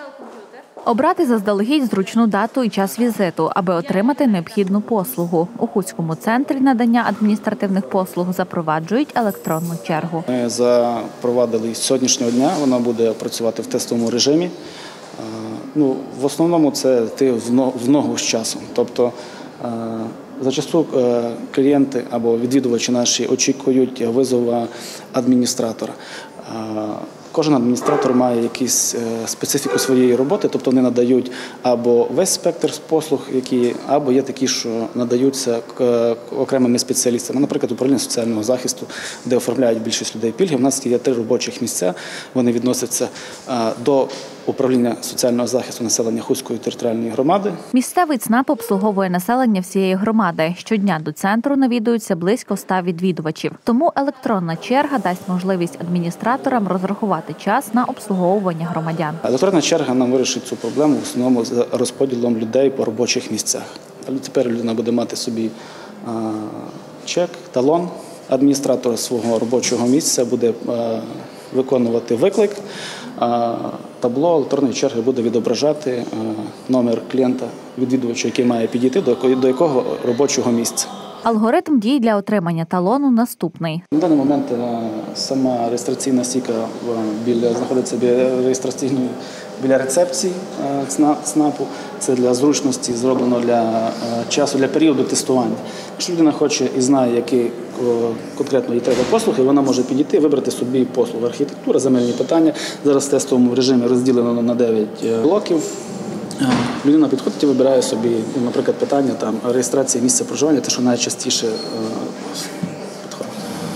Обрати заздалегідь зручну дату і час візиту, аби отримати необхідну послугу. У Хуському центрі надання адміністративних послуг запроваджують електронну чергу. Ми запровадили з сьогоднішнього дня, вона буде працювати в тестовому режимі. В основному це йти в ногу з часом. Тобто зачасту клієнти або відвідувачі наші очікують визову адміністратора. Кожен адміністратор має якусь специфіку своєї роботи, тобто вони надають або весь спектр послуг, або є такі, що надаються окремими спеціалістами. Наприклад, управління соціального захисту, де оформляють більшість людей пільги. У нас є 3 робочих місця, вони відносяться до управління соціального захисту населення Хуської територіальної громади. Місцевий ЦНАП обслуговує населення всієї громади. Щодня до центру навідуються близько 100 відвідувачів. Тому електронна черга дасть можливість адміністраторам розрахувати час на обслуговування громадян. Електронна черга нам вирішить цю проблему в основному з розподілом людей по робочих місцях. Тепер людина буде мати собі чек, талон. Адміністратор свого робочого місця буде виконувати виклик. Табло електронної черги буде відображати номер клієнта, відвідувача, який має підійти до якого робочого місця. Алгоритм дій для отримання талону наступний. На даний момент сама реєстраційна стійка знаходиться біля рецепції ЦНАПу. Це для зручності зроблено для часу, для періоду тестування. Якщо людина хоче і знає, які конкретно їй треба послуги, вона може підійти, вибрати собі послуги. Архітектура, земельні питання. Зараз в тестовому режимі розділено на 9 блоків. Людина підходить і вибирає собі, наприклад, питання реєстрації місця проживання, те, що найчастіше підходить.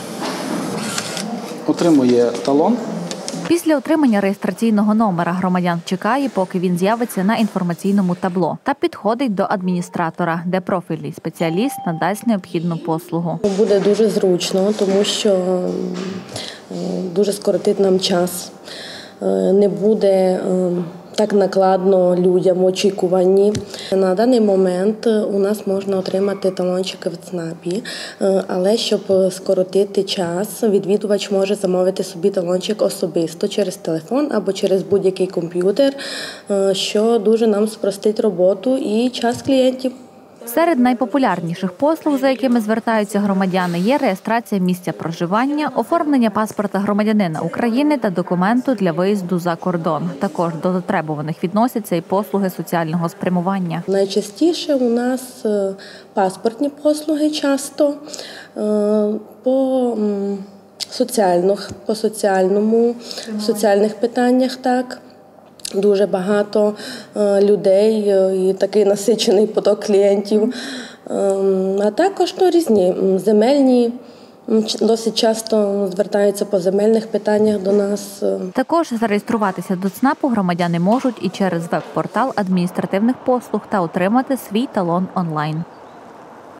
Отримує талон. Після отримання реєстраційного номера громадян чекає, поки він з'явиться на інформаційному табло, та підходить до адміністратора, де профільний спеціаліст надасть необхідну послугу. Буде дуже зручно, тому що дуже скоротить нам час. Не буде так накладно людям в очікуванні. На даний момент у нас можна отримати талончики в ЦНАПі, але щоб скоротити час, відвідувач може замовити собі талончик особисто через телефон або через будь-який комп'ютер, що дуже нам спростить роботу і час клієнтів. Серед найпопулярніших послуг, за якими звертаються громадяни, є реєстрація місця проживання, оформлення паспорта громадянина України та документу для виїзду за кордон. Також до затребуваних відносяться і послуги соціального спрямування. Найчастіше у нас паспортні послуги часто, по соціальних питаннях, так. Дуже багато людей і такий насичений поток клієнтів, а також різні земельні. Досить часто звертаються по земельних питаннях до нас. Також зареєструватися до ЦНАПу громадяни можуть і через веб-портал адміністративних послуг та отримати свій талон онлайн.